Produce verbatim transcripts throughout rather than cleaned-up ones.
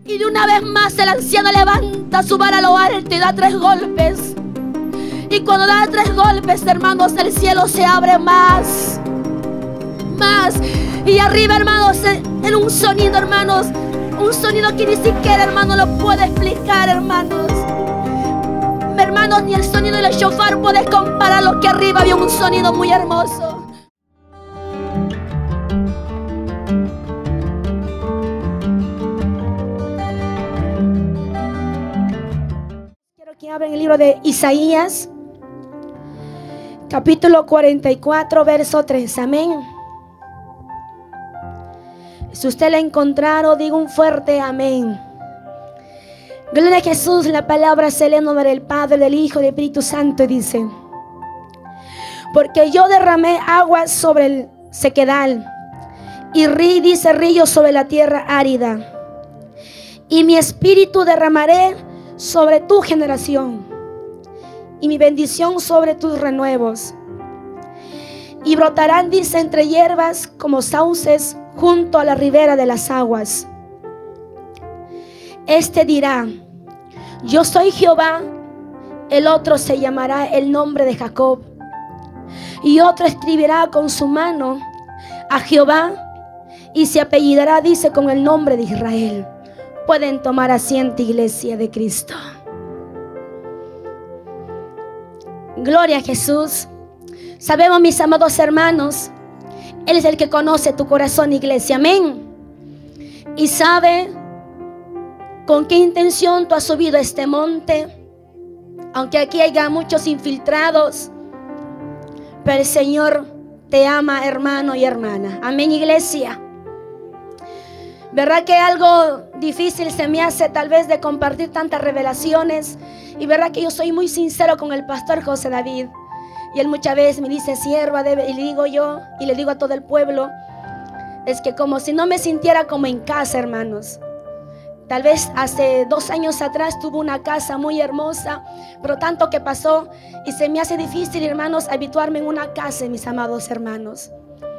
Y de una vez más el anciano levanta su vara a lo alto y da tres golpes. Y cuando da tres golpes, hermanos, el cielo se abre más, más. Y arriba, hermanos, en un sonido, hermanos, un sonido que ni siquiera, hermano, lo puedo explicar, hermanos. Hermanos, ni el sonido del shofar puede comparar lo que arriba había un sonido muy hermoso. Quiero que abran el libro de Isaías, capítulo cuarenta y cuatro, verso tres. Amén. Si usted la ha encontrado, diga un fuerte amén. Gloria a Jesús. La palabra se lee en nombre del Padre, del Hijo y del Espíritu Santo, y dice: porque yo derramé aguas sobre el sequedal, y rí, dice, ríos sobre la tierra árida, y mi espíritu derramaré sobre tu generación, y mi bendición sobre tus renuevos. Y brotarán, dice, entre hierbas como sauces junto a la ribera de las aguas. Este dirá: yo soy Jehová. El otro se llamará el nombre de Jacob. Y otro escribirá con su mano a Jehová, y se apellidará, dice, con el nombre de Israel. Pueden tomar asiento, iglesia de Cristo. Gloria a Jesús. Sabemos, mis amados hermanos, Él es el que conoce tu corazón, iglesia. Amén. Y sabe con qué intención tú has subido a este monte. Aunque aquí haya muchos infiltrados, pero el Señor te ama, hermano y hermana. Amén, iglesia. Verdad que algo difícil se me hace tal vez de compartir tantas revelaciones. Y verdad que yo soy muy sincero con el pastor José David. Y él muchas veces me dice: sierva, debe. Y le digo yo, y le digo a todo el pueblo, es que como si no me sintiera como en casa, hermanos. Tal vez hace dos años atrás tuve una casa muy hermosa, pero tanto que pasó y se me hace difícil, hermanos, habituarme en una casa, mis amados hermanos.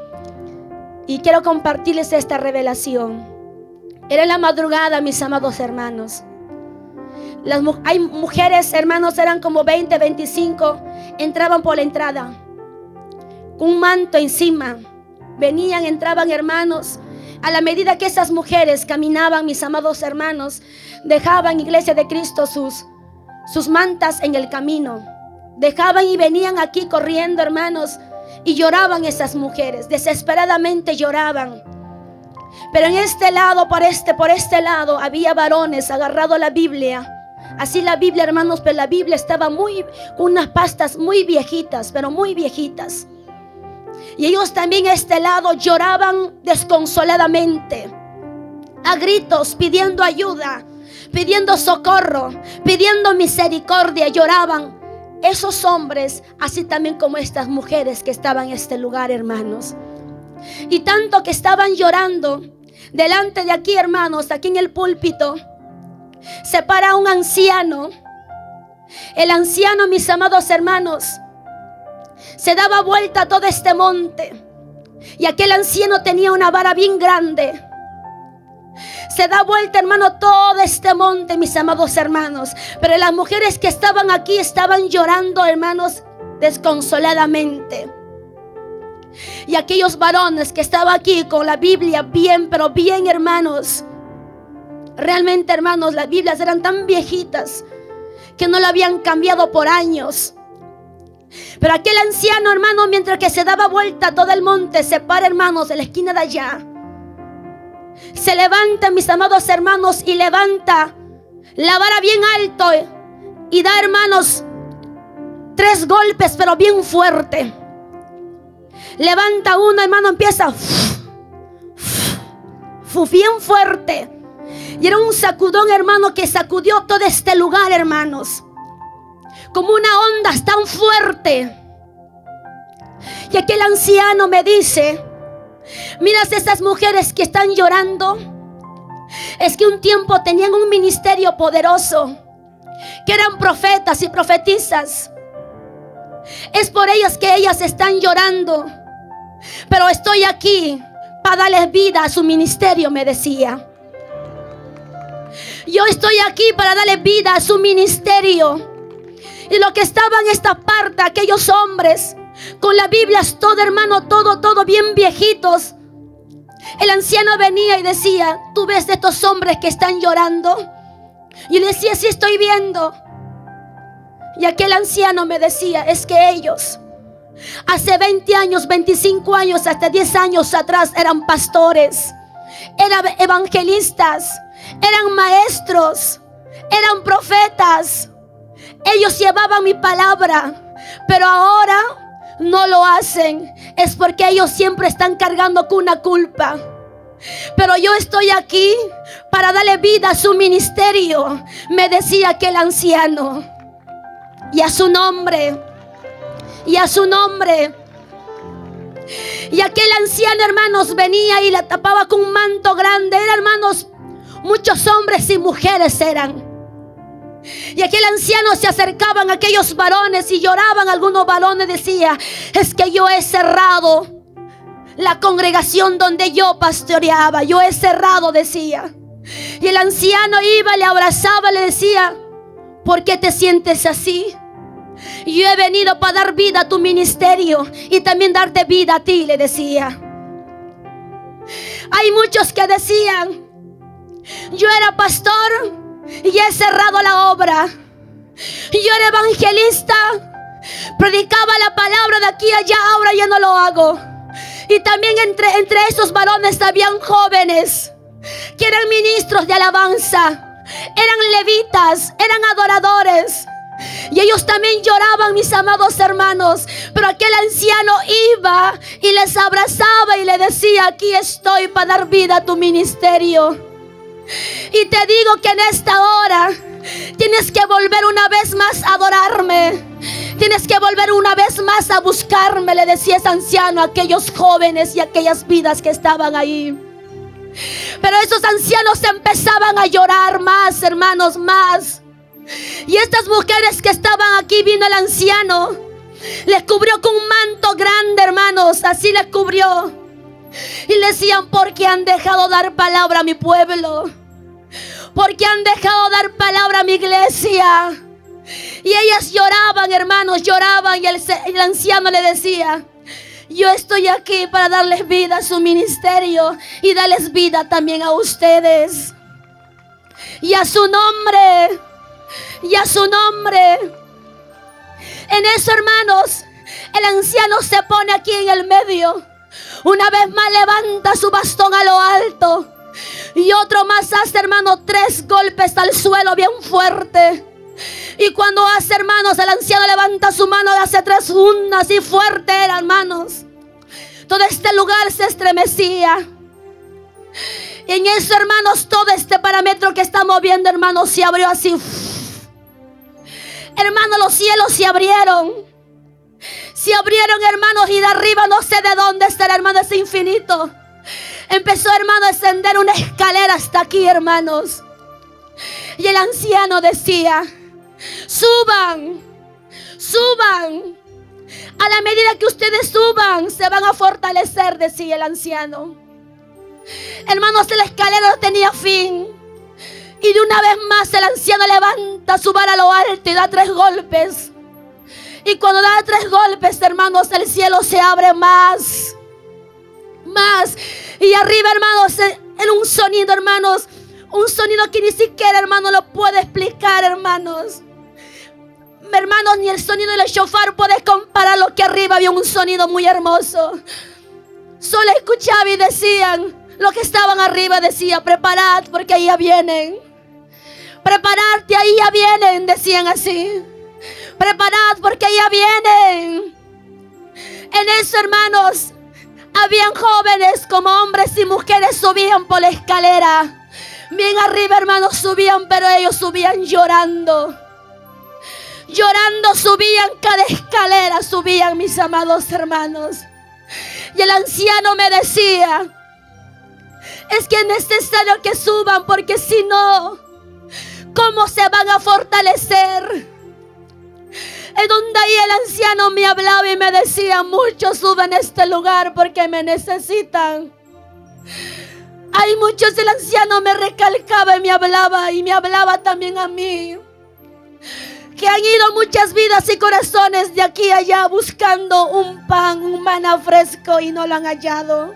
Y quiero compartirles esta revelación. Era la madrugada, mis amados hermanos. Las, hay mujeres, hermanos, eran como veinte, veinticinco, entraban por la entrada con un manto encima. Venían, entraban, hermanos. A la medida que esas mujeres caminaban, mis amados hermanos, dejaban, iglesia de Cristo, sus, sus mantas en el camino. Dejaban y venían aquí corriendo, hermanos, y lloraban esas mujeres, desesperadamente lloraban. Pero en este lado, por este, por este lado, había varones agarrado a la Biblia. Así la Biblia, hermanos, pero la Biblia estaba muy, con unas pastas muy viejitas, pero muy viejitas. Y ellos también a este lado lloraban desconsoladamente, a gritos, pidiendo ayuda, pidiendo socorro, pidiendo misericordia. Lloraban esos hombres, así también como estas mujeres que estaban en este lugar, hermanos. Y tanto que estaban llorando, delante de aquí, hermanos, aquí en el púlpito, se para un anciano. El anciano, mis amados hermanos, se daba vuelta a todo este monte. Y aquel anciano tenía una vara bien grande. Se da vuelta, hermano, todo este monte, mis amados hermanos. Pero las mujeres que estaban aquí estaban llorando, hermanos, desconsoladamente. Y aquellos varones que estaban aquí con la Biblia bien, pero bien, hermanos. Realmente, hermanos, las Biblias eran tan viejitas que no la habían cambiado por años. Pero aquel anciano, hermano, mientras que se daba vuelta todo el monte, se para, hermanos, en la esquina de allá. Se levanta, mis amados hermanos, y levanta la vara bien alto y da, hermanos, tres golpes, pero bien fuerte. Levanta uno, hermano, empieza bien fuerte. Y era un sacudón, hermano, que sacudió todo este lugar, hermanos, como una onda tan fuerte. Y aquel anciano me dice: miras esas mujeres que están llorando. Es que un tiempo tenían un ministerio poderoso, que eran profetas y profetisas. Es por ellas que ellas están llorando. Pero estoy aquí para darles vida a su ministerio, me decía. Yo estoy aquí para darle vida a su ministerio. Y lo que estaban en esta parte, aquellos hombres, con las Biblias, todo hermano, todo, todo bien viejitos. El anciano venía y decía: ¿tú ves de estos hombres que están llorando? Y le decía: sí, estoy viendo. Y aquel anciano me decía: es que ellos hace veinte años, veinticinco años, hasta diez años atrás eran pastores, eran evangelistas, eran maestros, eran profetas. Ellos llevaban mi palabra, pero ahora no lo hacen. Es porque ellos siempre están cargando con una culpa. Pero yo estoy aquí para darle vida a su ministerio, me decía aquel anciano. Y a su nombre, y a su nombre. Y aquel anciano, hermanos, venía y la tapaba con un manto grande. Eran, hermanos, muchos hombres y mujeres eran. Y aquel anciano se acercaban a aquellos varones y lloraban. Algunos varones decían: es que yo he cerrado la congregación donde yo pastoreaba. Yo he cerrado, decía. Y el anciano iba, le abrazaba, le decía: ¿por qué te sientes así? Yo he venido para dar vida a tu ministerio y también darte vida a ti, le decía. Hay muchos que decían: yo era pastor y he cerrado la obra. Yo era evangelista, predicaba la palabra de aquí a allá, ahora ya no lo hago. Y también entre, entre esos varones habían jóvenes que eran ministros de alabanza, eran levitas, eran adoradores. Y ellos también lloraban, mis amados hermanos. Pero aquel anciano iba y les abrazaba y le decía: aquí estoy para dar vida a tu ministerio. Y te digo que en esta hora tienes que volver una vez más a adorarme. Tienes que volver una vez más a buscarme, le decía ese anciano a aquellos jóvenes y aquellas vidas que estaban ahí. Pero esos ancianos empezaban a llorar más, hermanos, más. Y estas mujeres que estaban aquí, vino el anciano, les cubrió con un manto grande, hermanos, así les cubrió. Y le decían: porque han dejado dar palabra a mi pueblo, porque han dejado dar palabra a mi iglesia. Y ellas lloraban, hermanos, lloraban. Y el, el anciano le decía: yo estoy aquí para darles vida a su ministerio y darles vida también a ustedes. Y a su nombre, y a su nombre. En eso, hermanos, el anciano se pone aquí en el medio. Una vez más levanta su bastón a lo alto. Y otro más hace, hermano, tres golpes al suelo bien fuerte. Y cuando hace, hermanos, el anciano levanta su mano y hace tres fundas así fuerte, hermanos. Todo este lugar se estremecía. Y en eso, hermanos, todo este parámetro que estamos viendo, hermanos, se abrió así. Hermanos, los cielos se abrieron. Se abrieron, hermanos, y de arriba no sé de dónde estará, hermano, ese infinito. Empezó, hermano, a descender una escalera hasta aquí, hermanos. Y el anciano decía: suban, suban. A la medida que ustedes suban, se van a fortalecer, decía el anciano. Hermanos, la escalera no tenía fin. Y de una vez más el anciano levanta su vara a lo alto y da tres golpes. Y cuando da tres golpes, hermanos, el cielo se abre más, más. Y arriba, hermanos, en un sonido, hermanos, un sonido que ni siquiera, hermano, lo puede explicar, hermanos. Hermanos, ni el sonido del shofar puede comparar lo que arriba había, un sonido muy hermoso. Solo escuchaba y decían, los que estaban arriba decían: preparad porque ahí ya vienen. Prepararte, ahí ya vienen, decían así. Preparad porque ahí ya vienen. En eso, hermanos, habían jóvenes como hombres y mujeres, subían por la escalera. Bien arriba, hermanos, subían, pero ellos subían llorando. Llorando subían cada escalera, subían, mis amados hermanos. Y el anciano me decía: es que es necesario que suban, porque si no, ¿cómo se van a fortalecer? Es donde ahí el anciano me hablaba y me decía: muchos suben a este lugar porque me necesitan. Hay muchos, el anciano me recalcaba y me hablaba, y me hablaba también a mí, que han ido muchas vidas y corazones de aquí a allá buscando un pan, un maná fresco y no lo han hallado.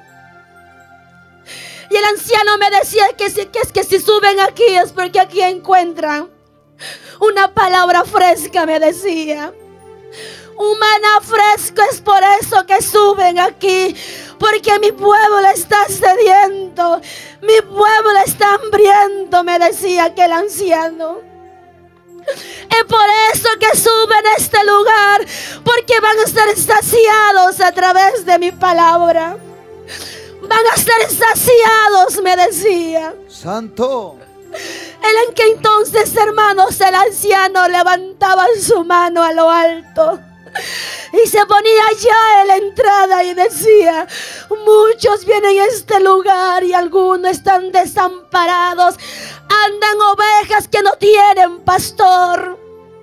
Y el anciano me decía que, si, que es que si suben aquí es porque aquí encuentran una palabra fresca, me decía. Un maná fresco, es por eso que suben aquí, porque mi pueblo está sediento, mi pueblo está hambriento, me decía aquel anciano. Es por eso que suben a este lugar, porque van a ser saciados a través de mi palabra. Van a ser saciados, me decía. Santo. En el que entonces, hermanos, el anciano levantaba su mano a lo alto y se ponía allá en la entrada y decía: muchos vienen a este lugar y algunos están desamparados. Andan ovejas que no tienen pastor.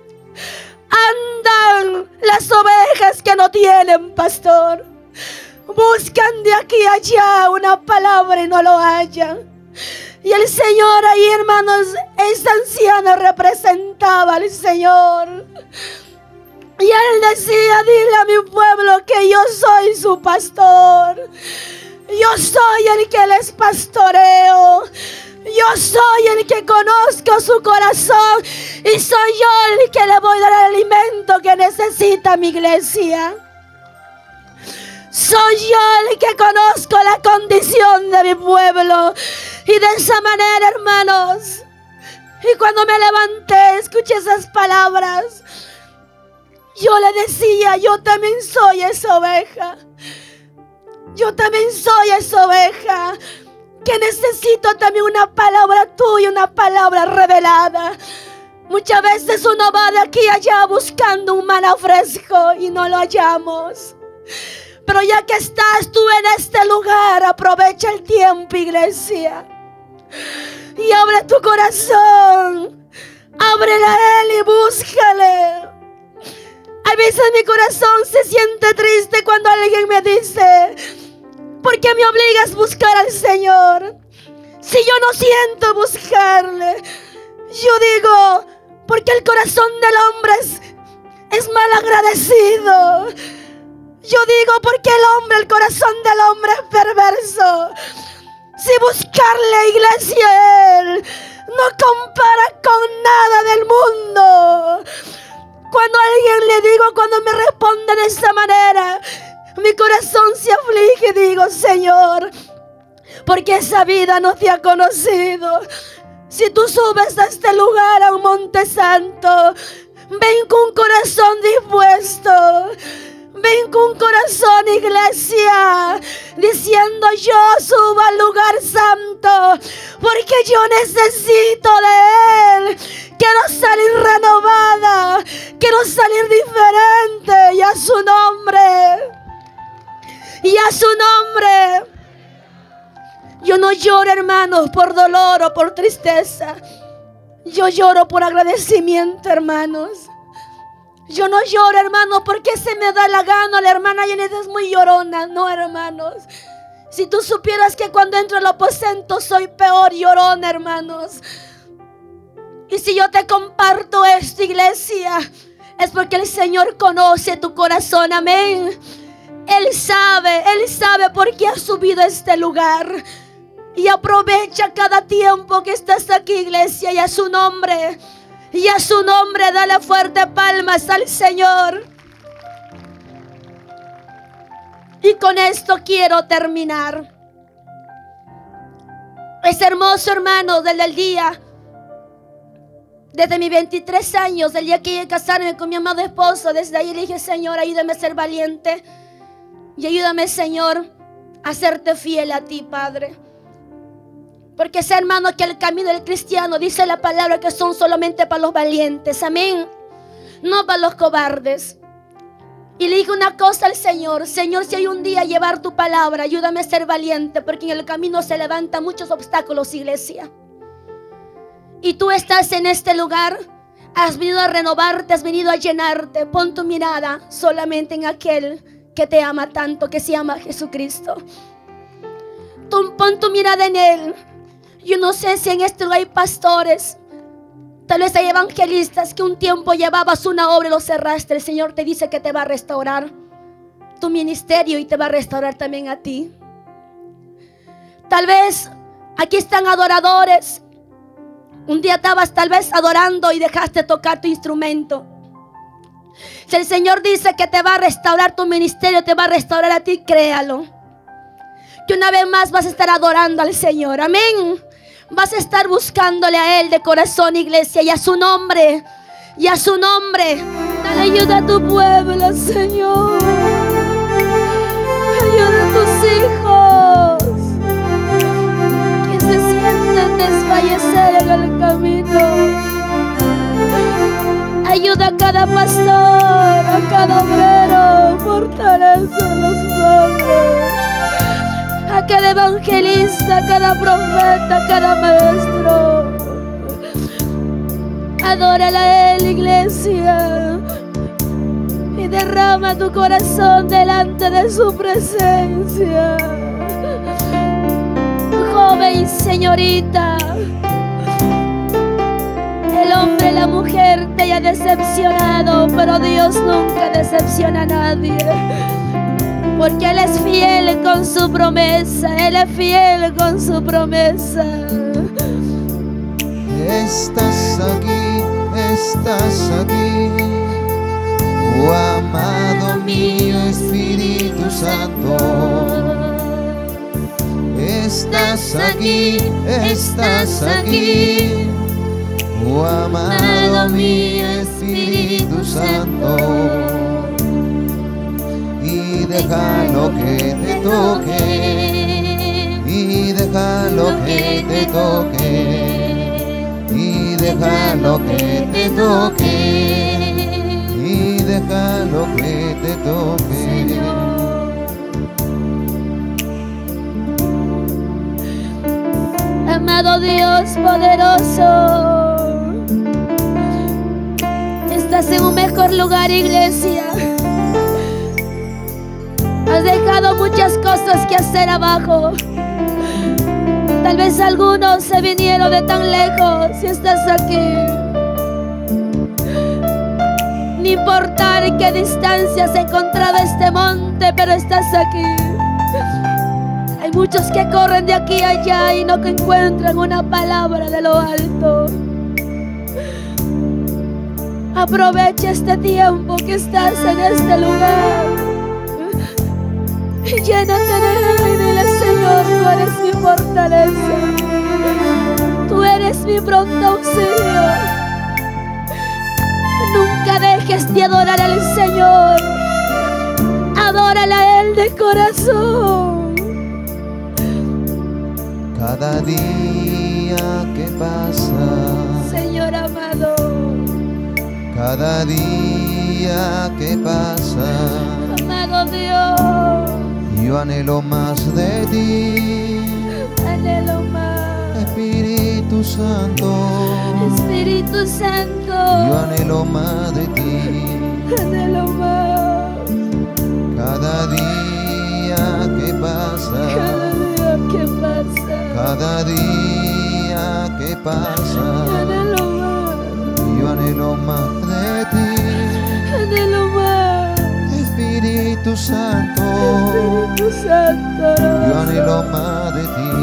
Andan las ovejas que no tienen pastor. Buscan de aquí a allá una palabra y no lo hallan. Y el Señor ahí, hermanos, ese anciano representaba al Señor. Y él decía: dile a mi pueblo que yo soy su pastor. Yo soy el que les pastoreo. Yo soy el que conozco su corazón. Y soy yo el que le voy a dar el alimento que necesita mi iglesia. Soy yo el que conozco la condición de mi pueblo. Y de esa manera, hermanos, y cuando me levanté, escuché esas palabras. Yo le decía: yo también soy esa oveja. Yo también soy esa oveja que necesito también una palabra tuya, una palabra revelada. Muchas veces uno va de aquí a allá buscando un maná fresco y no lo hallamos. Pero ya que estás tú en este lugar, aprovecha el tiempo, iglesia. Y abre tu corazón. Ábrele a Él y búscale. A veces mi corazón se siente triste cuando alguien me dice: ¿por qué me obligas a buscar al Señor? Si yo no siento buscarle. Yo digo: porque el corazón del hombre es, es mal agradecido. Yo digo: porque el hombre, el corazón del hombre es perverso. Si buscarle, iglesia, Él no compara con nada del mundo. Cuando a alguien le digo, cuando me responde de esa manera, mi corazón se aflige y digo: Señor, porque esa vida no te ha conocido. Si tú subes a este lugar, a un monte santo, ven con un corazón dispuesto. Ven con un corazón, iglesia, diciendo: yo subo al lugar santo, porque yo necesito de Él. Quiero salir renovada, quiero salir diferente, y a su nombre, y a su nombre. Yo no lloro, hermanos, por dolor o por tristeza. Yo lloro por agradecimiento, hermanos. Yo no lloro, hermano, porque se me da la gana. La hermana Janet es muy llorona. No, hermanos. Si tú supieras que cuando entro al aposento soy peor llorona, hermanos. Y si yo te comparto esto, iglesia, es porque el Señor conoce tu corazón. Amén. Él sabe, Él sabe por qué has subido a este lugar. Y aprovecha cada tiempo que estás aquí, iglesia, y a su nombre. Y a su nombre, dale fuerte palmas al Señor. Y con esto quiero terminar. Es hermoso, hermano, desde el día, desde mis veintitrés años, del día que llegué a casarme con mi amado esposo, desde ahí le dije: Señor, ayúdame a ser valiente. Y ayúdame, Señor, a serte fiel a ti, Padre. Porque sé, hermano, que el camino del cristiano, dice la palabra, que son solamente para los valientes. Amén. No para los cobardes. Y le dije una cosa al Señor: Señor, si hay un día llevar tu palabra, ayúdame a ser valiente, porque en el camino se levantan muchos obstáculos, iglesia. Y tú estás en este lugar, has venido a renovarte, has venido a llenarte. Pon tu mirada solamente en aquel que te ama tanto, que se llama Jesucristo. Tú pon tu mirada en Él. Yo no sé si en este lugar hay pastores, tal vez hay evangelistas que un tiempo llevabas una obra y lo cerraste. El Señor te dice que te va a restaurar tu ministerio y te va a restaurar también a ti. Tal vez aquí están adoradores. Un día estabas tal vez adorando y dejaste tocar tu instrumento. Si el Señor dice que te va a restaurar tu ministerio, te va a restaurar a ti, créalo. Que una vez más vas a estar adorando al Señor. Amén. Vas a estar buscándole a Él de corazón, iglesia, y a su nombre, y a su nombre. Dale ayuda a tu pueblo, Señor. Ayuda a tus hijos que se sienten desfallecer en el camino. Ayuda a cada pastor, a cada obrero, fortalece los pueblos. A cada evangelista, a cada profeta, a cada maestro. Adórala a Él, iglesia, y derrama tu corazón delante de su presencia. Joven y señorita, el hombre y la mujer te haya decepcionado, pero Dios nunca decepciona a nadie. Porque Él es fiel con su promesa. Él es fiel con su promesa. Estás aquí, estás aquí, oh amado mío Espíritu Santo. Estás aquí, estás aquí, oh amado mío Espíritu Santo. Y déjalo que te toque, y déjalo que te toque, y déjalo que te toque, y déjalo que te toque. Amado Dios poderoso, estás en un mejor lugar, iglesia. Has dejado muchas cosas que hacer abajo. Tal vez algunos se vinieron de tan lejos y estás aquí. No importa en qué distancia se encontraba este monte, pero estás aquí. Hay muchos que corren de aquí a allá y no encuentran una palabra de lo alto. Aprovecha este tiempo que estás en este lugar. Llénate de Él y dile: Señor, tú eres mi fortaleza, tú eres mi pronto auxilio. Nunca dejes de adorar al Señor. Adórale a Él de corazón. Cada día que pasa, Señor amado, cada día que pasa, amado Dios, yo anhelo más de ti, anhelo más. Espíritu Santo, Espíritu Santo, yo anhelo más de ti. anhelo más. Cada día que pasa, Cada día que pasa, cada día que pasa, anhelo más, yo anhelo más de ti. anhelo más. Espíritu Santo, Espíritu Santo, yo anhelo más de ti.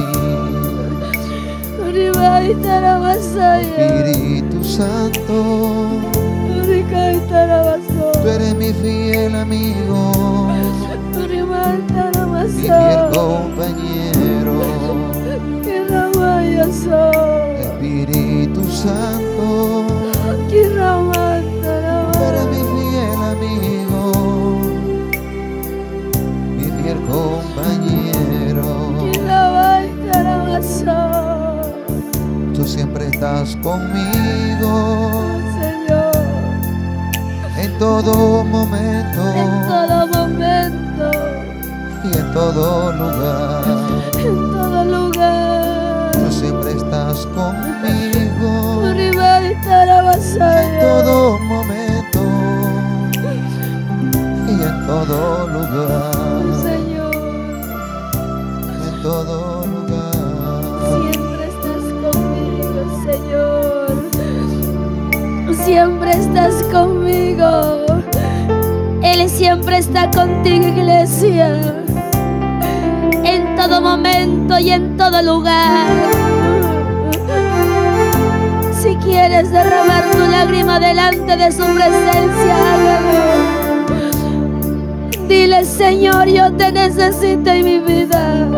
Espíritu Santo, tú eres mi fiel amigo, mi fiel compañero. Espíritu Santo, tú eres mi fiel amigo, mi fiel compañero. Tú siempre estás conmigo, Señor, en todo momento en todo momento, y en todo lugar. en todo lugar. Tú siempre estás conmigo, En en todo momento y en todo lugar. Señor, En todo siempre estás conmigo. Él siempre está contigo, iglesia. En todo momento y en todo lugar. Si quieres derramar tu lágrima delante de su presencia, hágalo. Dile: Señor, yo te necesito en mi vida.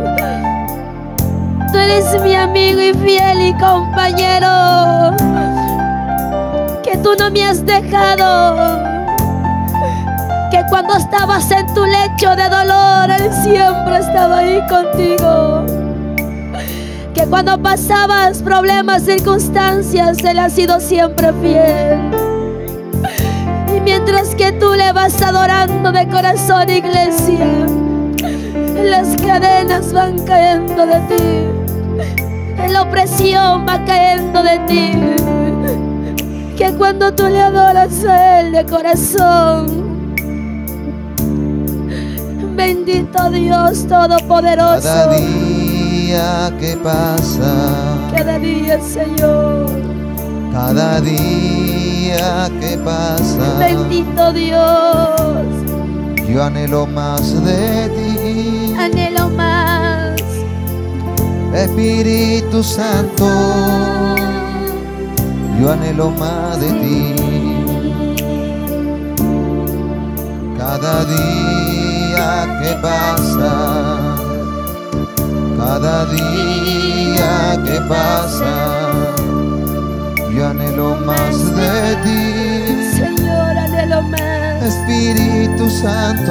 Tú eres mi amigo y fiel y compañero, que tú no me has dejado, que cuando estabas en tu lecho de dolor, Él siempre estaba ahí contigo, que cuando pasabas problemas, circunstancias, Él ha sido siempre fiel. Y mientras que tú le vas adorando de corazón, iglesia, las cadenas van cayendo de ti, la opresión va cayendo de ti, que cuando tú le adoras a Él de corazón, bendito Dios Todopoderoso. Cada día que pasa, cada día, Señor, cada día que pasa, bendito Dios, yo anhelo más de ti, anhelo más. Espíritu Santo, yo anhelo más de ti. Cada día que pasa, cada día que pasa, yo anhelo más de ti. Señor, anhelo más. Espíritu Santo,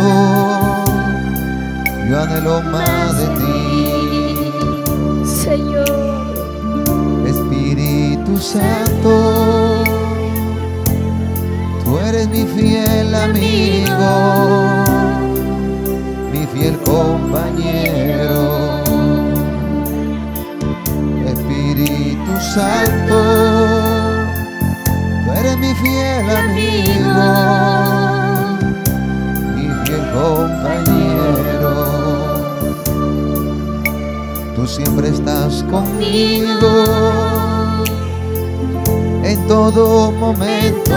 yo anhelo más de ti. Señor, Espíritu Santo, tú eres mi fiel amigo, mi fiel compañero. Espíritu Santo, tú eres mi fiel amigo, mi fiel compañero. Tú siempre estás conmigo en todo momento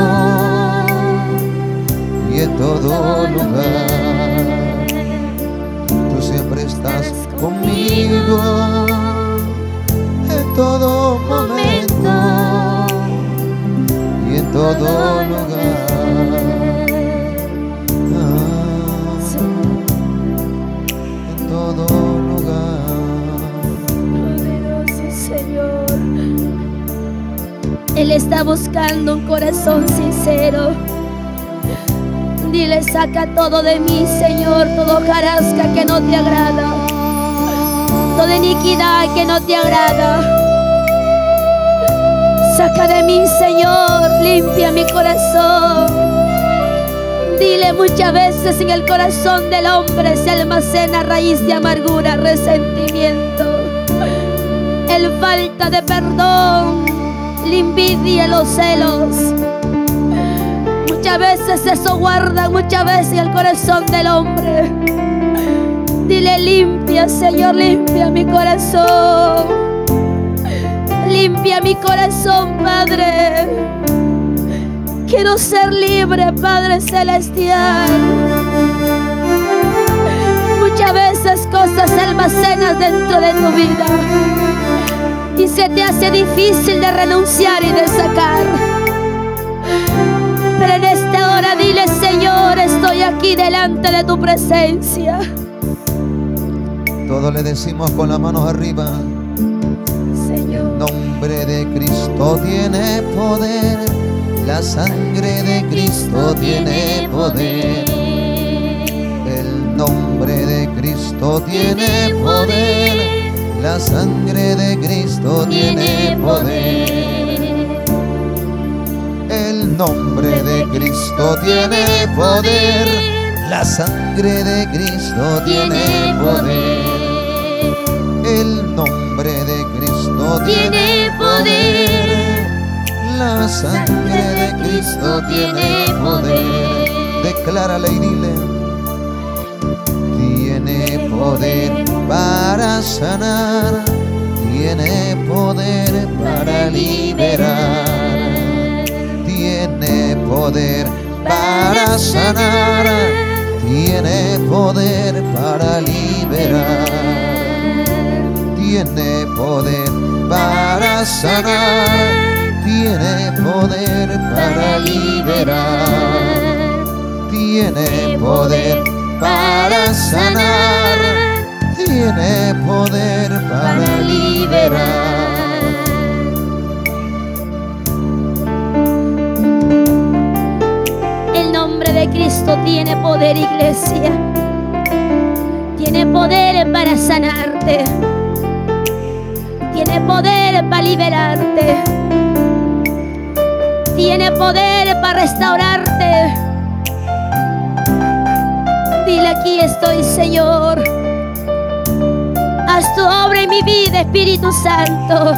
y en todo lugar. Tú siempre estás conmigo en todo momento y en todo lugar. Ah, en todo lugar. Señor, Él está buscando un corazón sincero. Dile: saca todo de mí, Señor, todo hojarasca que no te agrada, toda iniquidad que no te agrada. Saca de mí, Señor, limpia mi corazón. Dile: muchas veces en el corazón del hombre se almacena raíz de amargura, resentimiento, el falta de perdón, la envidia, los celos. Muchas veces eso guarda, muchas veces el corazón del hombre. Dile: limpia, Señor, limpia mi corazón. Limpia mi corazón, Padre. Quiero ser libre, Padre Celestial. Muchas veces cosas almacenas dentro de tu vida y se te hace difícil de renunciar y de sacar. Pero en esta hora dile: Señor, estoy aquí delante de tu presencia. Todos le decimos con las manos arriba: Señor, el nombre de Cristo tiene poder, la sangre de Cristo tiene poder. El nombre de Cristo tiene poder, la sangre de Cristo tiene poder. El nombre de Cristo tiene poder, la sangre de Cristo tiene poder. El nombre de Cristo tiene poder, la sangre de Cristo tiene poder. Declárale y dile: tiene poder para sanar, tiene poder para liberar, poder para sanar, tiene poder para liberar, tiene poder para sanar, tiene poder para liberar, tiene poder para sanar, tiene poder para liberar. El nombre de Cristo tiene poder, iglesia. Tiene poder para sanarte, tiene poder para liberarte, tiene poder para restaurarte. Dile: aquí estoy, Señor. Haz tu obra en mi vida, Espíritu Santo.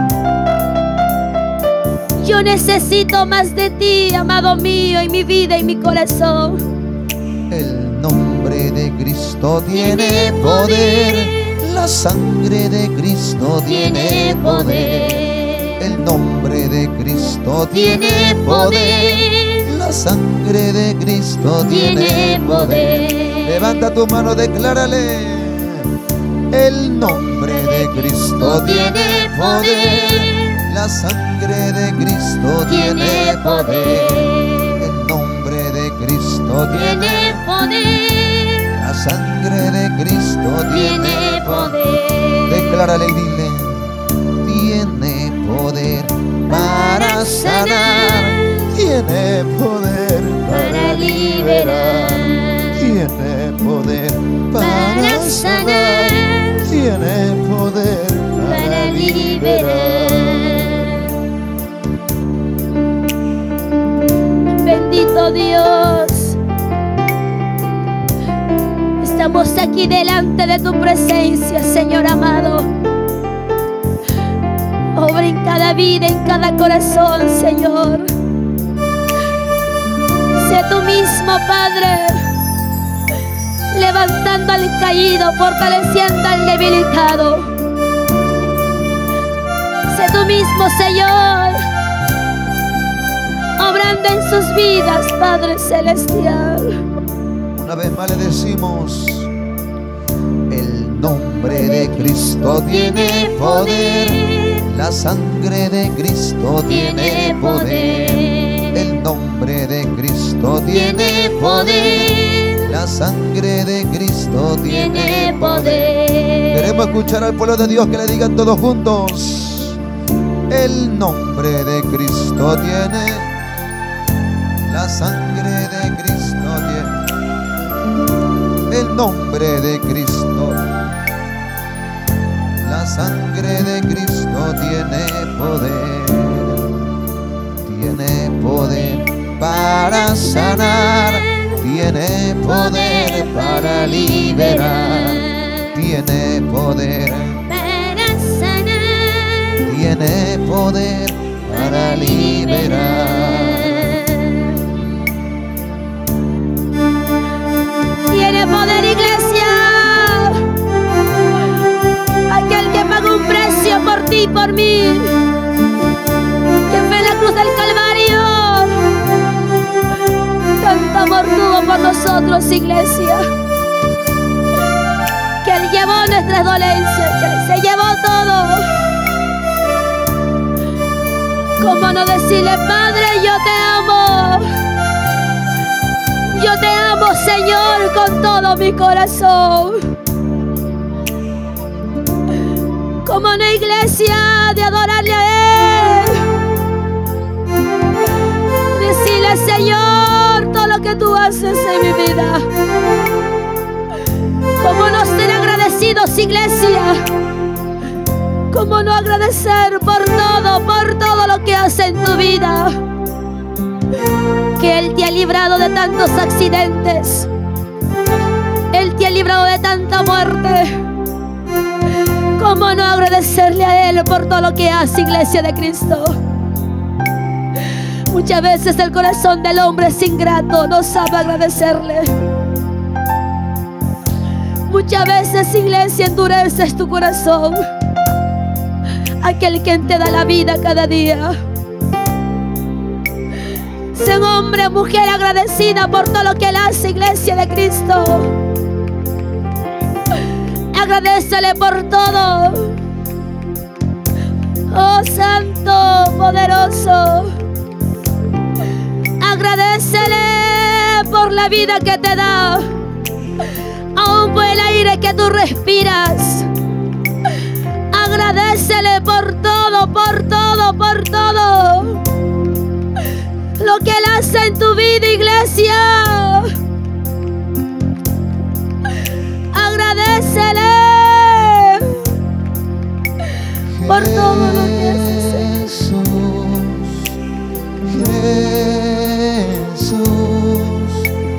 Yo necesito más de ti, amado mío, en mi vida y mi corazón. El nombre de Cristo tiene poder, la sangre de Cristo tiene poder. El nombre de Cristo tiene poder, la sangre de Cristo tiene poder. Levanta tu mano, declárale: el nombre de Cristo tiene poder, la sangre de Cristo tiene poder. El nombre de Cristo tiene poder, la sangre de Cristo tiene poder. Declárale y dile: tiene poder para sanar, tiene poder para liberar, tiene poder para sanar, tiene poder para liberar. Bendito Dios, estamos aquí delante de tu presencia, Señor amado. Obra en cada vida, en cada corazón, Señor. Sé tú mismo, Padre, levantando al caído, fortaleciendo al debilitado. Sé tú mismo, Señor, obrando en sus vidas, Padre Celestial. Una vez más le decimos: el nombre de Cristo tiene poder, la sangre de Cristo tiene poder. El nombre de Cristo tiene poder, la sangre de Cristo tiene poder. Queremos escuchar al pueblo de Dios que le digan todos juntos: el nombre de Cristo tiene, la sangre de Cristo tiene. El nombre de Cristo, la sangre de Cristo tiene poder, tiene poder para sanar, tiene poder para liberar, tiene poder para sanar, tiene poder para liberar. Tiene poder, iglesia. Aquel que pagó un precio por ti y por mí, que fue en la cruz del Calvario. Tanto amor tuvo por nosotros, iglesia, que Él llevó nuestras dolencias, que Él se llevó todo. ¿Cómo no decirle: Padre, yo te amo? Yo te amo, Señor, con todo mi corazón. Como una iglesia de adorarle a Él, decirle: Señor, todo lo que tú haces en mi vida. Como no ser agradecidos, iglesia. Como no agradecer por todo, por todo lo que hace en tu vida. Que Él te ha librado de tantos accidentes, Él te ha librado de tanta muerte. ¿Cómo no agradecerle a Él por todo lo que hace, iglesia de Cristo? Muchas veces el corazón del hombre es ingrato, no sabe agradecerle. Muchas veces, iglesia, endureces tu corazón. Aquel quien te da la vida cada día. Sé un hombre, mujer agradecida por todo lo que Él hace, iglesia de Cristo. Agradécele por todo. Oh Santo, poderoso. Agradécele por la vida que te da, aún por el aire que tú respiras. Agradécele por todo, por todo, por todo lo que Él hace en tu vida, iglesia. Agradécele por todo lo que hace. Jesús,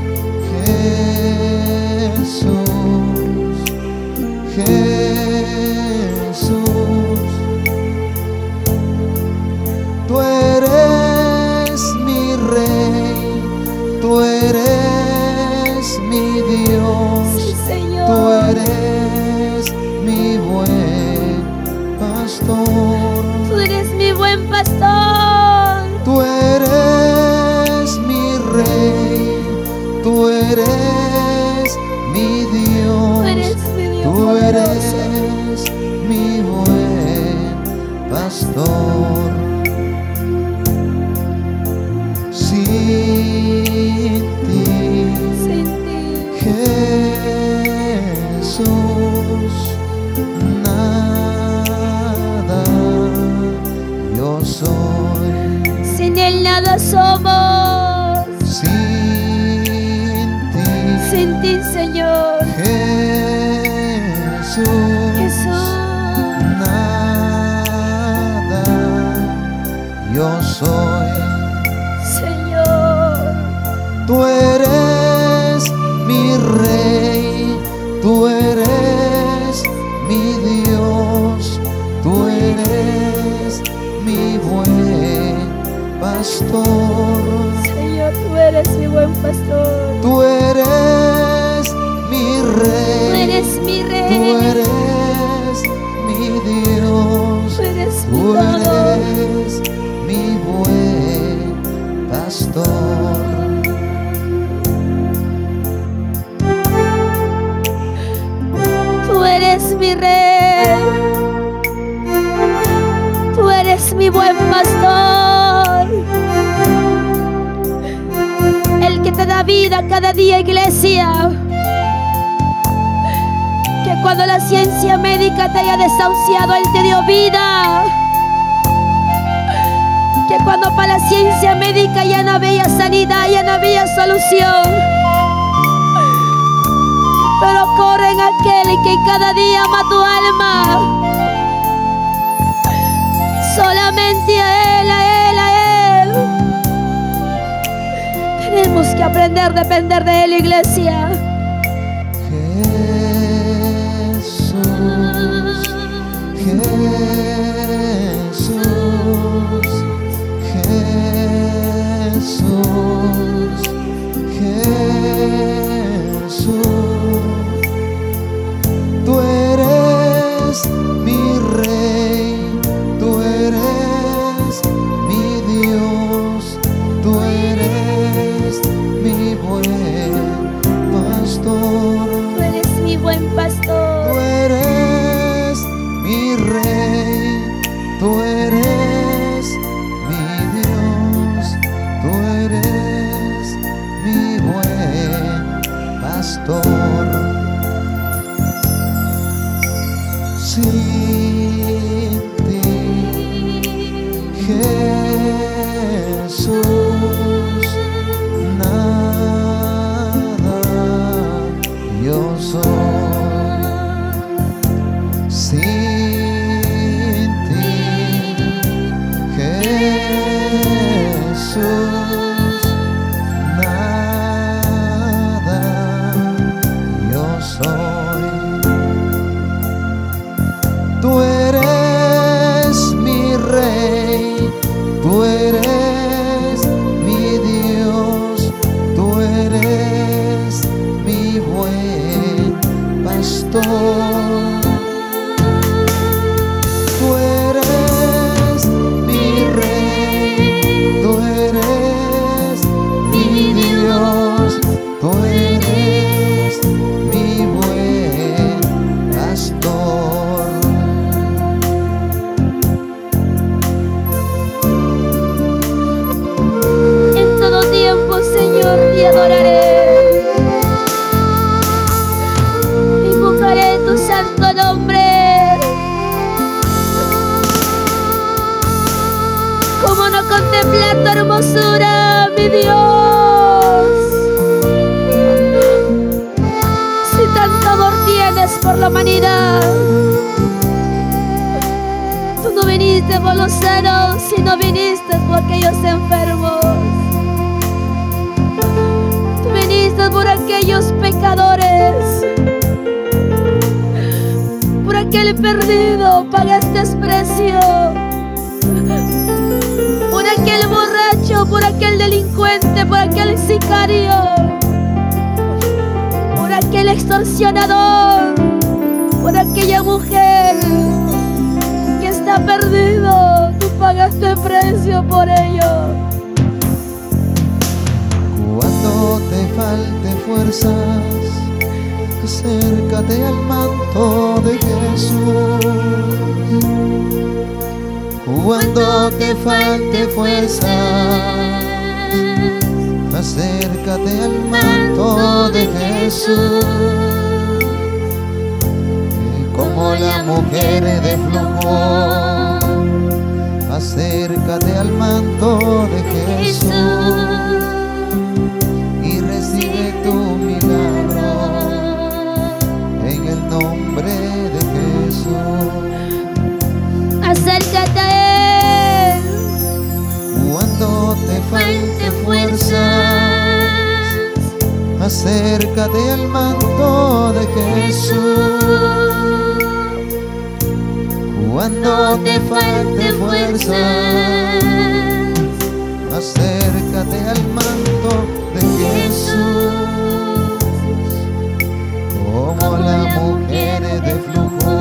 Jesús, Jesús, tú eres mi Rey, tú eres mi Dios, Sí, Señor. tú eres mi buen pastor, Tú eres mi buen pastor. tú eres mi Rey, tú eres mi Dios, Tú eres mi Dios tú poderoso. eres mi buen pastor. Sin ti, Sin ti, Jesús, nada yo soy. sin Él nada somos. Sin ti, Sin ti, Señor Jesús, Jesús. nada yo soy. Señor, Tú eres mi Rey, tú eres mi Dios, tú eres mi buen pastor, Señor, tú eres mi buen pastor. tú eres mi Tú Rey, eres mi tú Rey. eres mi Dios, Tú eres mi tú todo. eres mi buen pastor. Tú eres mi Rey. Tú eres mi buen pastor. El que te da vida cada día, iglesia. Que cuando la ciencia médica te haya desahuciado, Él te dio vida. Que cuando para la ciencia médica ya no había sanidad, ya no había solución, pero corre en aquel que cada día ama tu alma. Solamente a Él, a Él, a Él. Tenemos que aprender a depender de Él, iglesia. Jesús, Jesús, Jesús, Jesús, tú eres mi Rey, tú eres mi Dios, tú eres mi buen pastor. Tú eres mi buen Tú pastor. eres mi Rey, tú eres mi Dios, tú eres mi buen pastor. Sin ti, Jesús, nada yo soy. Sin ti, Jesús, nada yo soy. Tú eres mi Rey, tú eres mi Dios, tú eres mi buen pastor. Tú eres mi Rey, tú eres quiero contemplar tu hermosura, mi Dios. Si tanto amor tienes por la humanidad, tú no viniste por los sanos, sino viniste por aquellos enfermos. Tú viniste por aquellos pecadores, por aquel perdido, pagaste precio. Por aquel borracho, por aquel delincuente, por aquel sicario, por aquel extorsionador, por aquella mujer que está perdido, tú pagaste precio por ello. Cuando te falte fuerzas, acércate al manto de Jesús. Cuando te falte fuerzas, acércate al manto de Jesús. Como la mujer de flujo, acércate al manto de Jesús y recibe tu milagro en el nombre de Jesús. Acércate a Él. Cuando te falte fuerzas, acércate al manto de Jesús. Cuando te falte fuerzas, acércate al manto de Jesús. Como la mujer de flujo,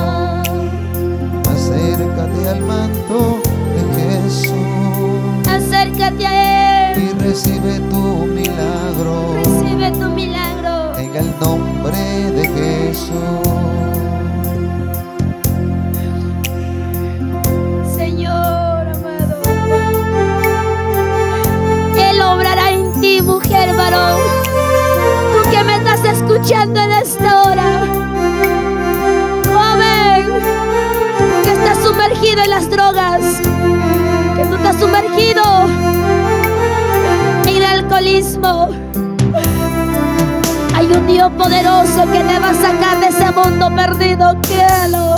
acércate al manto de Jesús. Acércate a Él Y recibe tu milagro. Recibe tu milagro En el nombre de Jesús. Señor amado, Él obrará en ti, mujer, varón. Tú que me estás escuchando en esta hora, joven, que estás sumergido en las drogas, que tú estás sumergido en el alcoholismo. Hay un Dios poderoso que te va a sacar de ese mundo perdido. Créelo,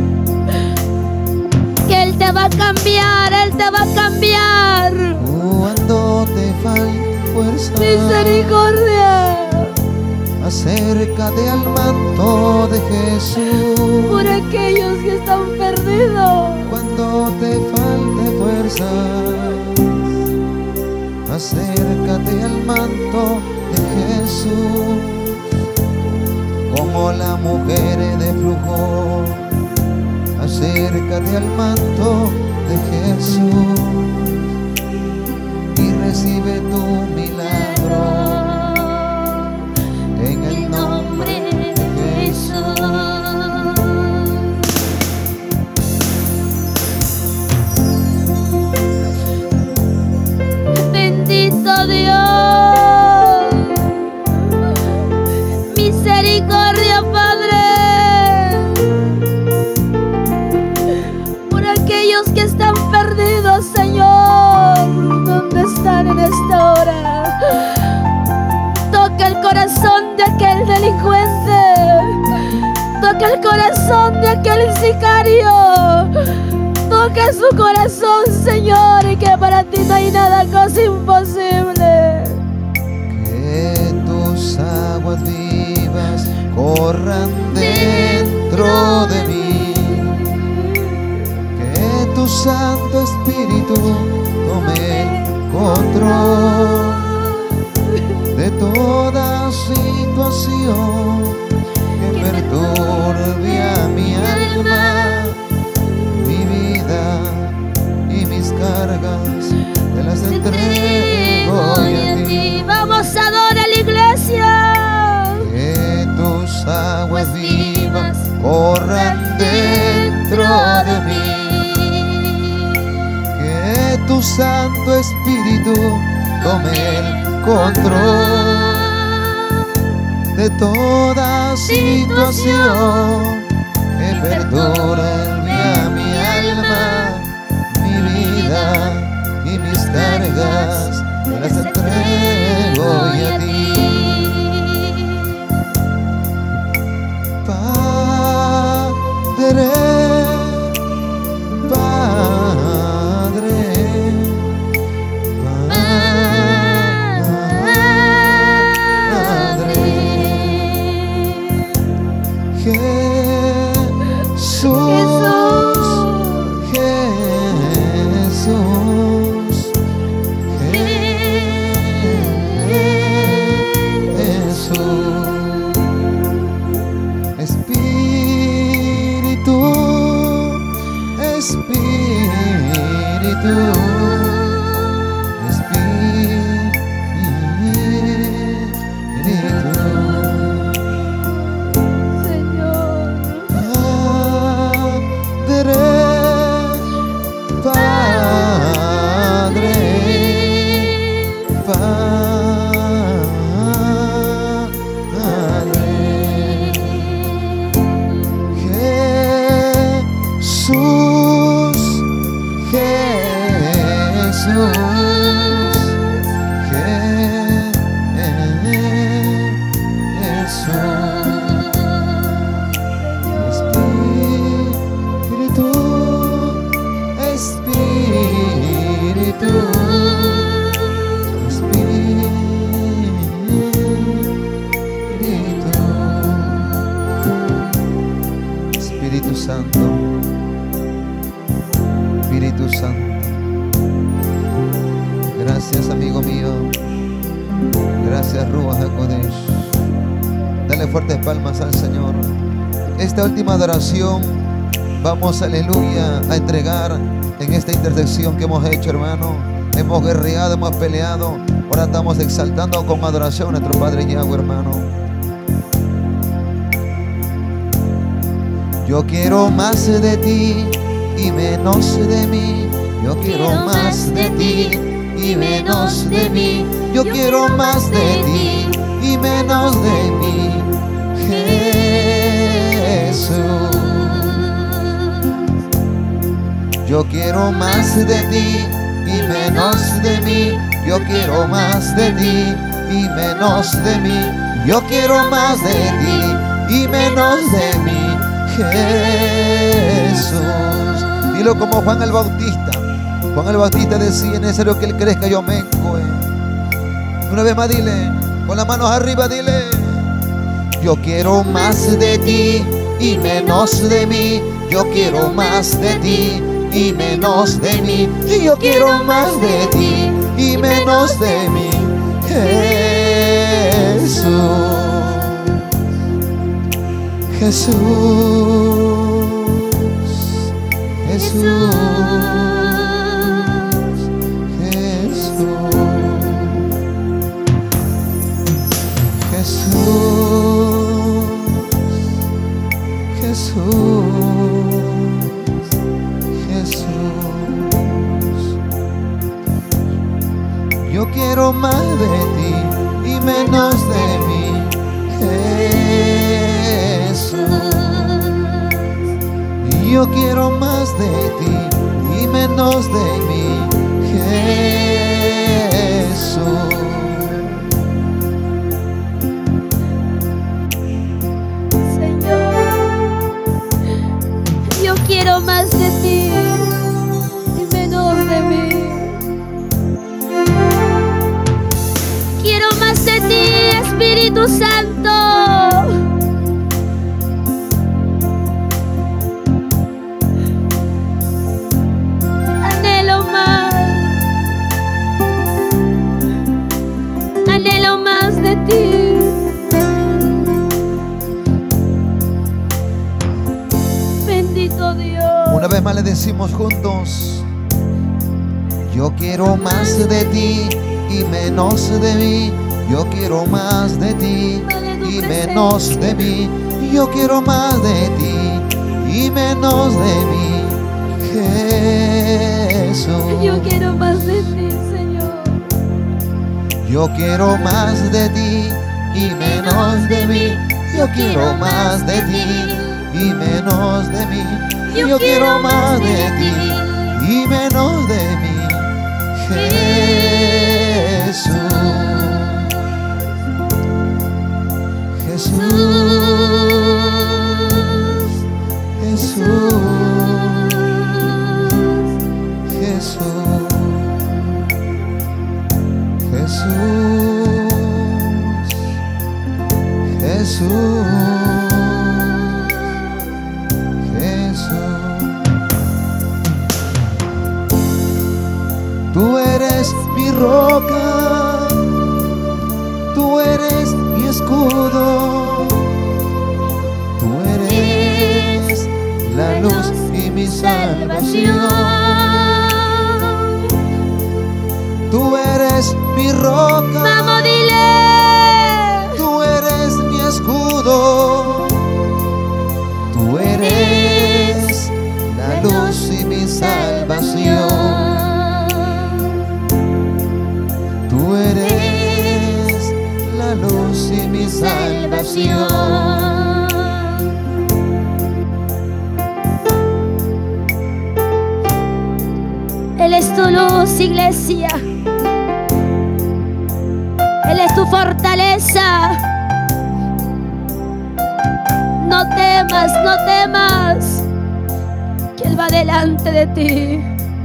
que Él te va a cambiar, Él te va a cambiar. Cuando te falte fuerza, Misericordia acércate al manto de Jesús. por aquellos que están perdidos. Cuando te falte fuerza, acércate al manto de Jesús. Como la mujer de flujo, acércate al manto de Jesús y recibe tu milagro en el nombre de Jesús. Bendito Dios, misericordia, Padre, por aquellos que están perdidos, Señor. ¿Dónde están en esta hora? Toca el corazón de aquel delincuente, toca el corazón de aquel sicario, toca su corazón, Señor, y que para ti no hay nada cosa imposible. Que tus aguas vivas corran dentro de mí, que tu Santo Espíritu tome el control de toda situación que perturbe a mi alma, mi vida y mis cargas, te las entrego hoy a ti. Vamos a adorar a la iglesia. Que tus aguas vivas corran dentro de mí, que tu Santo Espíritu tome el control de toda situación que perdure a mi alma, mi vida y mis cargas te las entrego hoy a ti. Padre, Padre, Padre, Jesús, Jesús, Jesús, Espíritu, Espíritu, Espíritu, Señor. Padre, Padre, Padre, Jesús, Jesús, Espíritu, Espíritu, Espíritu Santo, Espíritu Santo. Gracias, amigo mío. Gracias, Ruach HaKodesh. Dale fuertes palmas al Señor. Esta última adoración vamos, aleluya, a entregar en esta intersección que hemos hecho, hermano. Hemos guerreado, hemos peleado. Ahora estamos exaltando con adoración a nuestro Padre Yahweh, hermano. Yo quiero más de ti y menos de mí. Yo quiero más de ti y menos de mí. Yo quiero más de ti y menos de mí, Jesús. Yo quiero más de ti y menos de mí. Yo quiero más de ti y menos de mí. Yo quiero más de ti y menos de mí, Jesús. Dilo como Juan el Bautista. Juan el Bautista decía: es necesario que Él crezca, yo mengue. Una vez más dile, con las manos arriba dile: yo quiero más de ti y menos de mí. Yo quiero más de ti y menos de mí. Y yo quiero más de ti y menos de mí, Jesús. Jesús, Jesús, Jesús, Jesús, Jesús, Jesús. Yo quiero más de ti y menos de mí, Jesús. Yo quiero más de ti y menos de mí, Jesús. Quiero más de ti y menos de mí. Quiero más de ti, Espíritu Santo. Anhelo más. Anhelo más de ti. Una vez más le decimos juntos: yo quiero más de ti y menos de mí. Yo quiero más de ti y menos de mí. Yo quiero más de ti y menos de mí, Jesús. Yo quiero más de ti, Señor. Yo quiero más de ti y menos de mí. Yo quiero más de ti y menos de mí. Yo quiero más de ti y menos de mí, Tú eres mi roca, tú eres mi escudo, tú eres la luz y mi salvación. Tú eres mi roca, Vamos, dile. tú eres mi escudo, tú eres la luz y mi salvación. Tú eres la luz y mi salvación. Él es tu luz, iglesia. Él es tu fortaleza. No temas, no temas, que Él va delante de ti.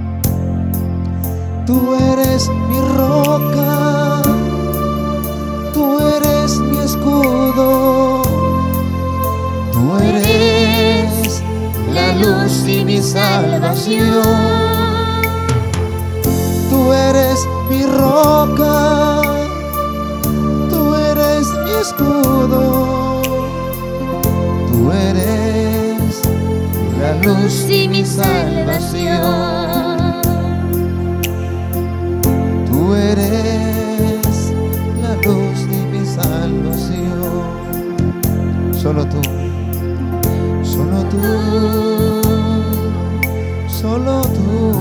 Tú eres mi roca, tú eres mi escudo, tú eres la luz y mi salvación. Tú eres mi roca, tú eres mi escudo, tú eres la luz y mi salvación. Tú eres la luz de mi salvación. Solo tú, solo tú, solo tú,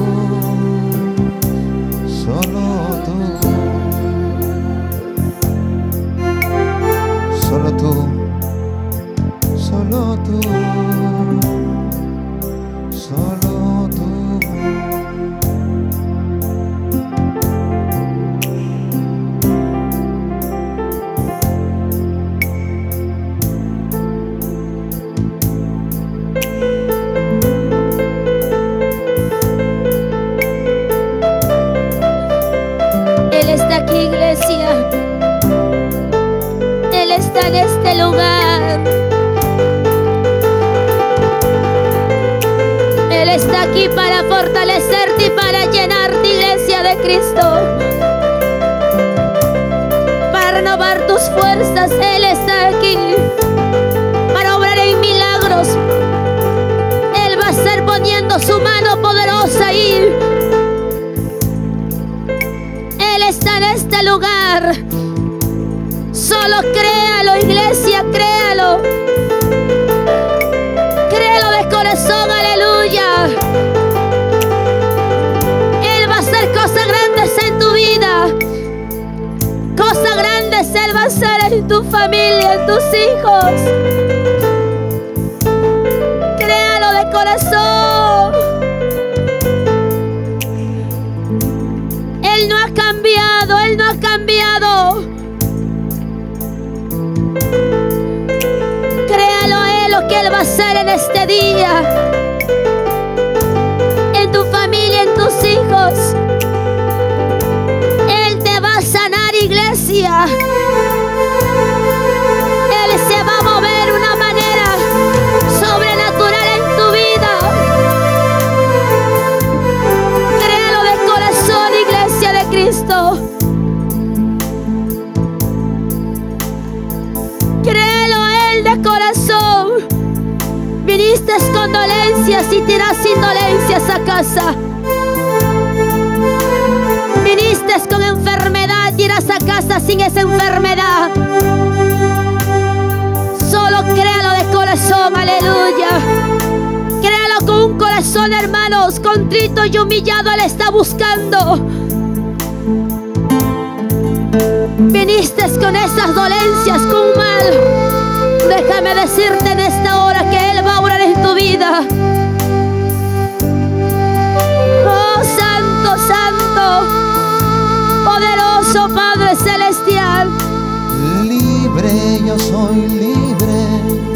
solo tú, solo tú, solo tú, solo tú. En este lugar, Él está aquí para fortalecerte y para llenarte, iglesia de Cristo, para renovar tus fuerzas. Él está aquí para obrar en milagros. Él va a estar poniendo su mano poderosa ahí. Él está en este lugar. Solo créalo, iglesia, créalo. Créalo de corazón, aleluya. Él va a hacer cosas grandes en tu vida. Cosas grandes Él va a hacer en tu familia, en tus hijos. Créalo de corazón. Él no ha cambiado, Él no ha cambiado. Créalo a Él lo que Él va a hacer en este día, en tu familia, en tus hijos. Él te va a sanar, iglesia. Él se va a mover de una manera sobrenatural en tu vida. Créalo de corazón, iglesia de Cristo. Créelo a Él de corazón. Viniste con dolencias y te irás sin dolencias a casa. Viniste con enfermedad y irás a casa sin esa enfermedad. Solo créalo de corazón, aleluya. Créalo con un corazón, hermanos, contrito y humillado. Él está buscando. Viniste con esas dolencias, con mal. Déjame decirte en esta hora que Él va a orar en tu vida. Oh, santo, santo, poderoso Padre celestial. Libre, yo soy libre,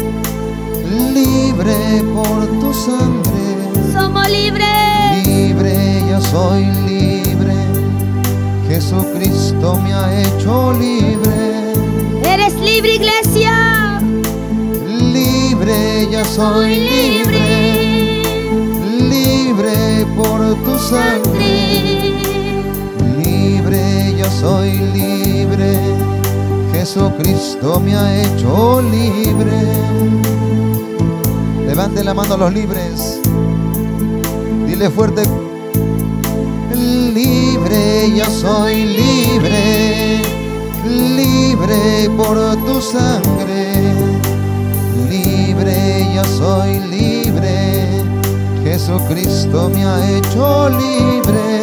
libre por tu sangre. Somos libres. Libre, yo soy libre. Jesucristo me ha hecho libre. Eres libre, iglesia. Libre, ya soy libre. Libre por tu sangre. soy libre, Jesucristo me ha hecho libre. Levante la mano a los libres, dile fuerte: libre, yo soy libre, libre por tu sangre, libre, yo soy libre, Jesucristo me ha hecho libre.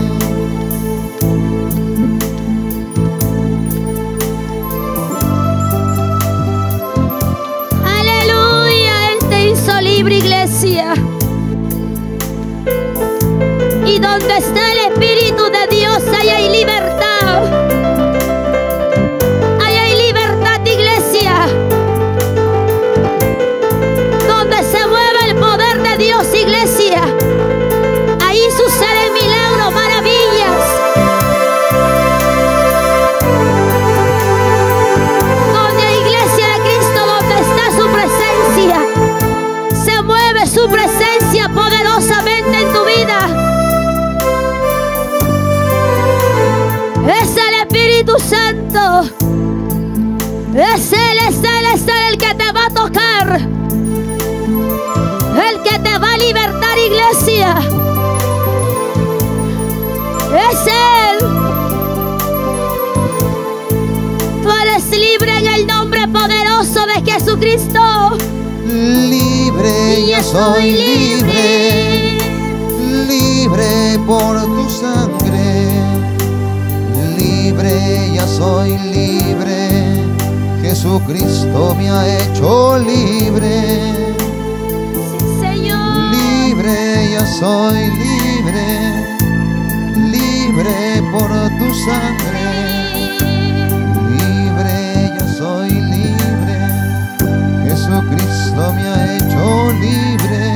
Libre, iglesia. Y donde está el Espíritu de Dios, ahí hay libertad. Ahí hay libertad, iglesia. Donde se mueve el poder de Dios, iglesia, ahí suceden milagros, maravillas. Donde hay iglesia de Cristo, donde está su presencia, mueve su presencia poderosamente en tu vida. Es el Espíritu Santo. Es Él, es Él, es Él el que te va a tocar, el que te va a libertar, iglesia. Es Él. Tú eres libre en el nombre poderoso de Jesucristo. Libre, yo soy libre, libre por tu sangre, libre, ya soy libre, Jesucristo me ha hecho libre. Sí, Señor. Libre, ya soy libre, libre por tu sangre, libre, ya soy libre, Jesucristo me ha hecho libre.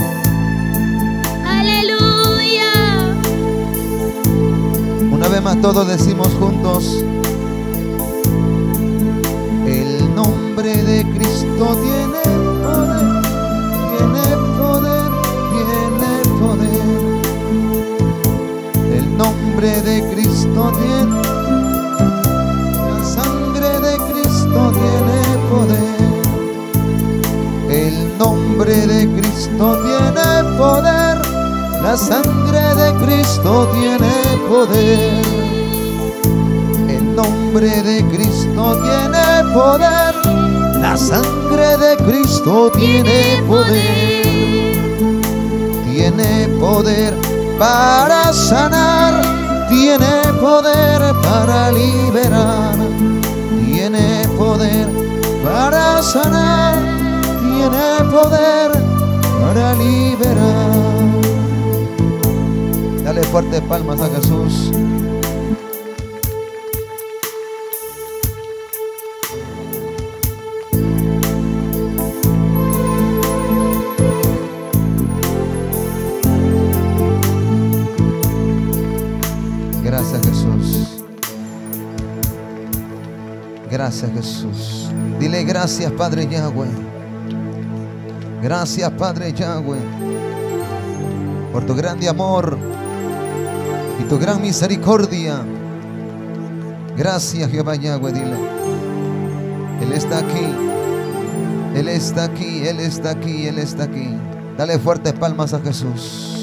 Aleluya. Una vez más todos decimos juntos: el nombre de Cristo tiene poder, tiene poder, tiene poder. El nombre de Cristo tiene, la sangre de Cristo tiene poder. El nombre de Cristo tiene poder, la sangre de Cristo tiene poder. El nombre de Cristo tiene poder, la sangre de Cristo tiene poder. Tiene poder para sanar, tiene poder para liberar, tiene poder para sanar, tiene poder para liberar. Dale fuertes palmas a Jesús. Gracias, Jesús. Gracias, Jesús. Dile gracias, Padre Yahweh. Gracias, Padre Yahweh, por tu grande amor y tu gran misericordia. Gracias, Jehová Yahweh, dile. Él está aquí, Él está aquí, Él está aquí, Él está aquí. Dale fuertes palmas a Jesús.